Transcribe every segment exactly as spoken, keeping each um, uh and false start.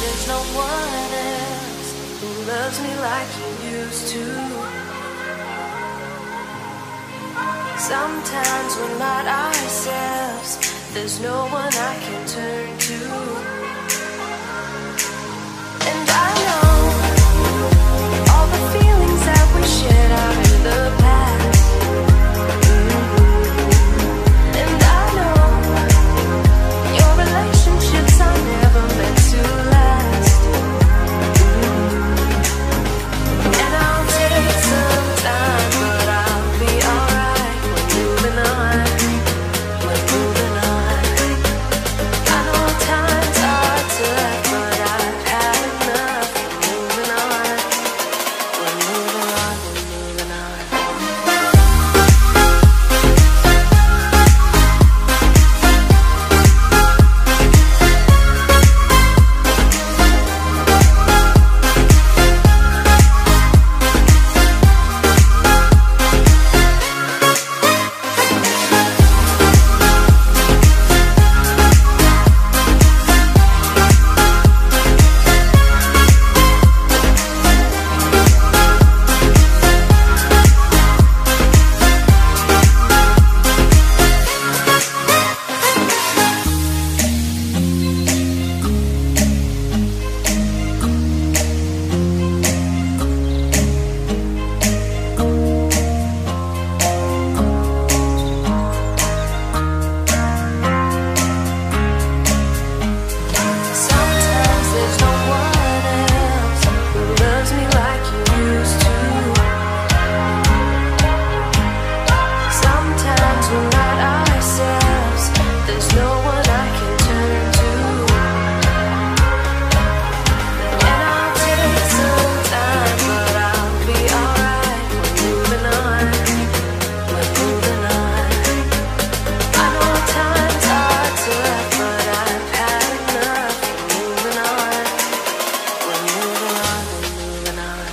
there's no one else who loves me like you used to. Sometimes we're not ourselves, there's no one I can turn to. And I know all the feelings that we shared are in the past. And I know your relationships are never meant to last. And I'll take some time, but I'll be alright. We're moving on, we're moving on. I know time's hard to left, but I've had enough. We're moving on, we're moving on, we're moving on. Sometimes there's no one else who loves me like you used to. Sometimes we're not ourselves, there's no one I can turn to. And I'll take some time, but I'll be alright. We're moving on, we're moving on. I know time's hard to left, but I've had enough. We're moving on, we're moving on, we're moving on.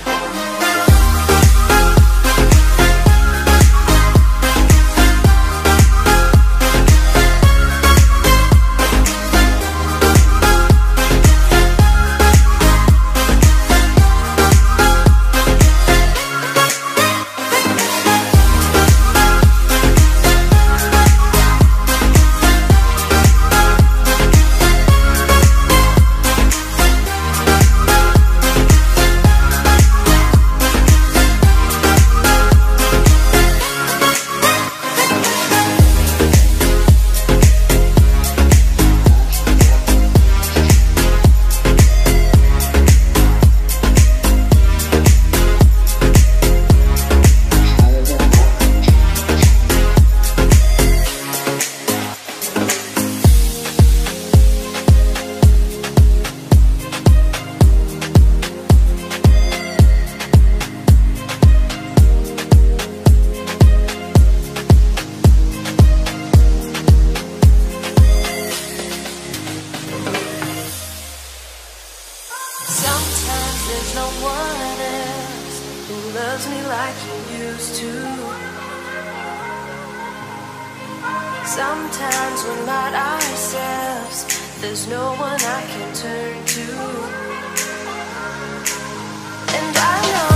Sometimes there's no one else who loves me like you used to. Sometimes we're not ourselves, there's no one I can turn to. And I know